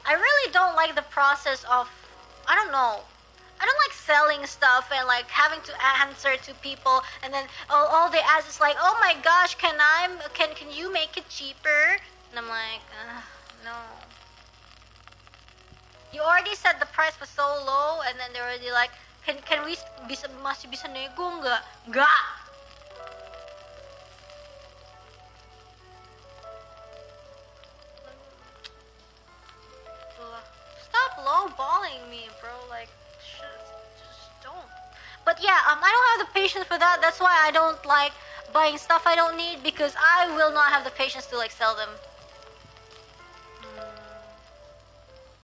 I really don't like the process of, I don't know. I don't like selling stuff and like having to answer to people, and then all they ask is like, oh my gosh, can you make it cheaper? And I'm like, no. You already said the price was so low, and then they're already like, can we masih bisa nego nggak? Nggak. Stop lowballing me, bro. Like, just don't. But yeah, I don't have the patience for that. That's why I don't like buying stuff I don't need, because I will not have the patience to like sell them.